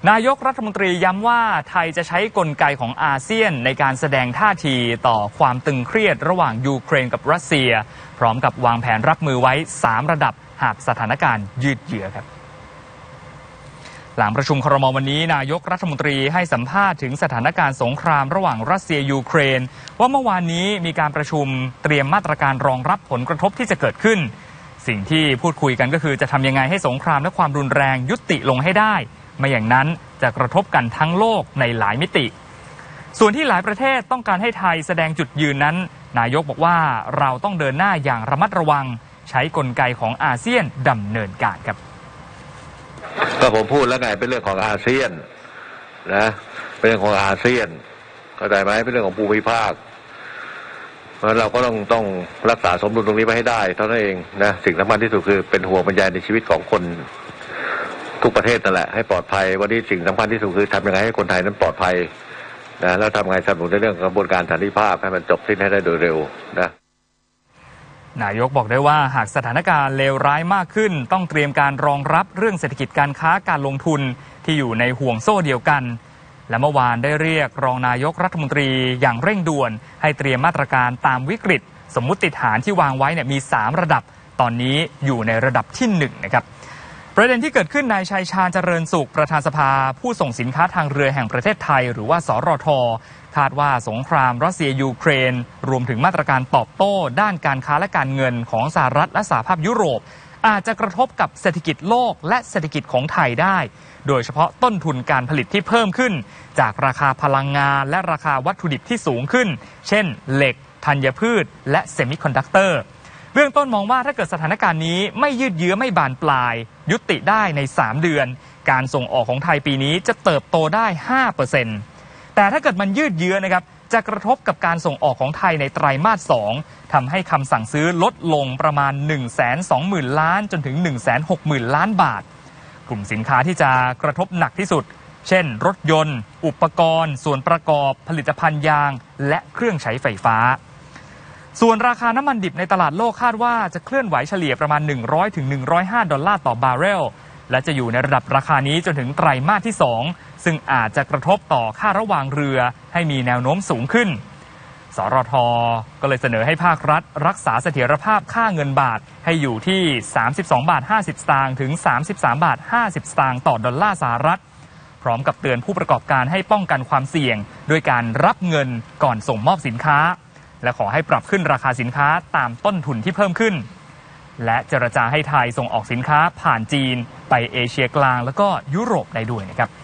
นายกรัฐมนตรีย้ำว่าไทยจะใช้กลไกของอาเซียนในการแสดงท่าทีต่อความตึงเครียดระหว่างยูเครนกับรัสเซียพร้อมกับวางแผนรับมือไว้3ระดับหากสถานการณ์ยืดเยื้อครับหลังประชุมครม.วันนี้นายกรัฐมนตรีให้สัมภาษณ์ถึงสถานการณ์สงครามระหว่างรัสเซียยูเครนว่าเมื่อวานนี้มีการประชุมเตรียมมาตรการรองรับผลกระทบที่จะเกิดขึ้นสิ่งที่พูดคุยกันก็คือจะทำยังไงให้สงครามและความรุนแรงยุติลงให้ได้ไม่อย่างนั้นจะกระทบกันทั้งโลกในหลายมิติส่วนที่หลายประเทศต้องการให้ไทยแสดงจุดยืนนั้นนายกบอกว่าเราต้องเดินหน้าอย่างระมัดระวังใช้กลไกของอาเซียนดำเนินการครับก็ผมพูดแล้วไงเป็นเรื่องของอาเซียนนะเป็นเรื่องของอาเซียนเข้าใจไหมเป็นเรื่องของภูมิภาคเพราะเราก็ต้องรักษาสมดุลตรงนี้ไว้ให้ได้เท่านั้นเองนะสิ่งสำคัญที่สุดคือเป็นห่วงบรรยายในชีวิตของคนทุกประเทศนั่นแหละให้ปลอดภัยวันนี้สิ่งสำคัญที่สุดคือทำยังไงให้คนไทยนั้นปลอดภัยนะแล้วทำไงสนับสนุนในเรื่องกระบวนการสันติภาพให้มันจบสิ้นให้ได้โดยเร็วนะนายกบอกได้ว่าหากสถานการณ์เลวร้ายมากขึ้นต้องเตรียมการรองรับเรื่องเศรษฐกิจการค้าการลงทุนที่อยู่ในห่วงโซ่เดียวกันและเมื่อวานได้เรียกรองนายกรัฐมนตรีอย่างเร่งด่วนให้เตรียมมาตรการตามวิกฤตสมมุติฐานที่วางไว้มี3ระดับตอนนี้อยู่ในระดับที่1นะครับประเด็นที่เกิดขึ้นนายชัยชาญเจริญสุขประธานสภาผู้ส่งสินค้าทางเรือแห่งประเทศไทยหรือว่าสรท.คาดว่าสงครามรัสเซียยูเครนรวมถึงมาตรการตอบโต้ด้านการค้าและการเงินของสหรัฐและสหภาพยุโรปอาจจะกระทบกับเศรษฐกิจโลกและเศรษฐกิจของไทยได้โดยเฉพาะต้นทุนการผลิตที่เพิ่มขึ้นจากราคาพลังงานและราคาวัตถุดิบที่สูงขึ้นเช่นเหล็กธัญพืชและเซมิคอนดักเตอร์เบื้องต้นมองว่าถ้าเกิดสถานการณ์นี้ไม่ยืดเยื้อไม่บานปลายยุติได้ใน3เดือนการส่งออกของไทยปีนี้จะเติบโตได้ 5% แต่ถ้าเกิดมันยืดเยื้อนะครับจะกระทบกับการส่งออกของไทยในไตรมาส 2ทำให้คำสั่งซื้อลดลงประมาณ 120,000 ล้านจนถึง 160,000 ล้านบาทกลุ่มสินค้าที่จะกระทบหนักที่สุดเช่นรถยนต์อุปกรณ์ส่วนประกอบผลิตภัณฑ์ยางและเครื่องใช้ไฟฟ้าส่วนราคาน้ำมันดิบในตลาดโลกคาดว่าจะเคลื่อนไหวเฉลี่ยประมาณ$100 ถึง$105ต่อบาร์เรลและจะอยู่ในระดับราคานี้จนถึงไตรมาสที่2ซึ่งอาจจะกระทบต่อค่าระหว่างเรือให้มีแนวโน้มสูงขึ้นสรท.ก็เลยเสนอให้ภาครัฐรักษาเสถียรภาพค่าเงินบาทให้อยู่ที่32.50 สตางค์ถึง33.50 สตางค์ต่อดอลลาร์สหรัฐพร้อมกับเตือนผู้ประกอบการให้ป้องกันความเสี่ยงด้วยการรับเงินก่อนส่งมอบสินค้าและขอให้ปรับขึ้นราคาสินค้าตามต้นทุนที่เพิ่มขึ้นและเจรจาให้ไทยส่งออกสินค้าผ่านจีนไปเอเชียกลางแล้วก็ยุโรปได้ด้วยนะครับ